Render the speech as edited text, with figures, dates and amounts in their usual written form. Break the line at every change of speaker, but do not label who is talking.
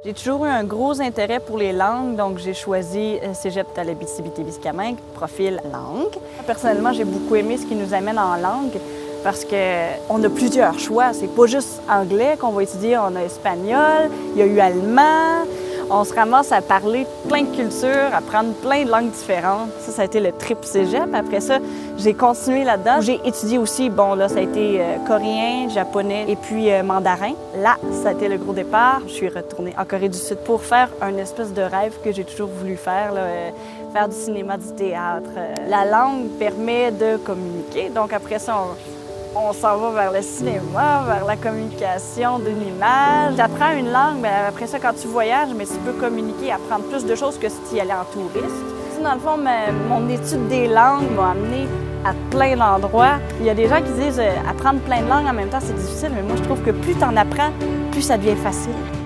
J'ai toujours eu un gros intérêt pour les langues, donc j'ai choisi Cégep de l'Abitibi-Témiscamingue, profil langue. Personnellement, j'ai beaucoup aimé ce qui nous amène en langue parce qu'on a plusieurs choix. C'est pas juste anglais qu'on va étudier, on a espagnol, il y a eu allemand. On se ramasse à parler plein de cultures, à prendre plein de langues différentes. Ça a été le trip Cégep. Après ça, j'ai continué là-dedans. J'ai étudié aussi, bon là, ça a été coréen, japonais et puis mandarin. Là, ça a été le gros départ. Je suis retournée en Corée du Sud pour faire un espèce de rêve que j'ai toujours voulu faire, là, faire du cinéma, du théâtre. La langue permet de communiquer, donc après ça, on s'en va vers le cinéma, vers la communication d'une image. Tu apprends une langue, mais après ça, quand tu voyages, mais tu peux communiquer, apprendre plus de choses que si tu y allais en touriste. Dans le fond, mon étude des langues m'a amené à plein d'endroits. Il y a des gens qui disent apprendre plein de langues en même temps, c'est difficile, mais moi, je trouve que plus tu en apprends, plus ça devient facile.